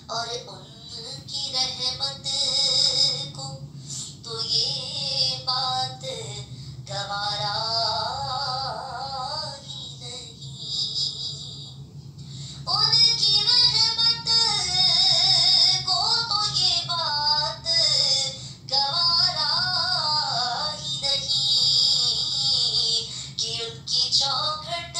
اور ان کی رحمت کو تو یہ بات گوارا ہی نہیں، ان کی رحمت کو تو یہ بات گوارا ہی نہیں کہ ان کی چوکھٹ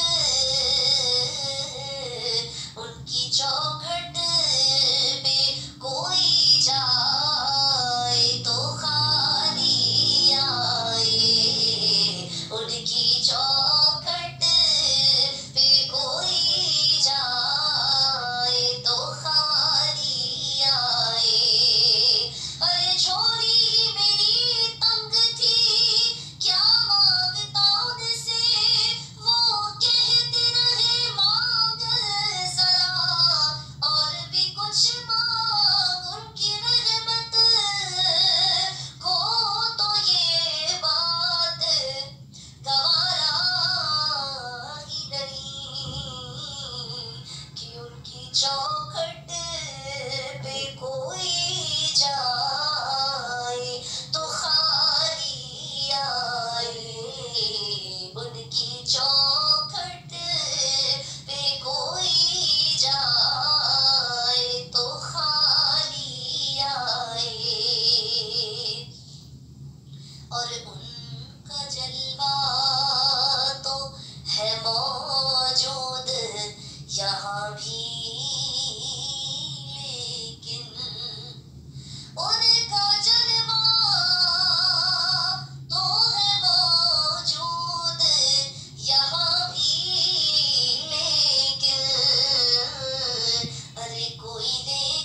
پہ کوئی جائے تو خالی آئے، ان کی چوکھٹ پہ کوئی جائے تو خالی آئے۔ ارے چھوڑی میری تنگ تھی کیا مانگتا ان سے، وہ کہتے رہے مانگ ذرا اور بھی کچھ مانگ، ان کی رحمت کو تو یہ بات گوارا ہی نہیں کہ ان کی چوکھٹ پہ کوئی جائے تو خالی آئے، ان کی چوکھٹ پہ کوئی جائے تو خالی آئے۔ اور ان کا جلوہ تو ہے موجود یہاں بھی، لیکن ان کا جلوہ تو ہے موجود یہاں بھی، لیکن ارے کوئی لے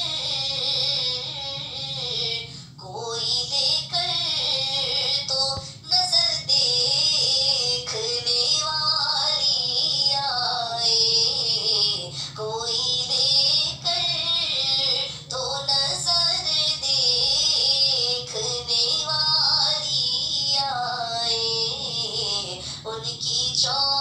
کر تو نظر دیکھنے والی آئے، کوئی لے کر تو نظر دیکھنے والی آئے، ان کی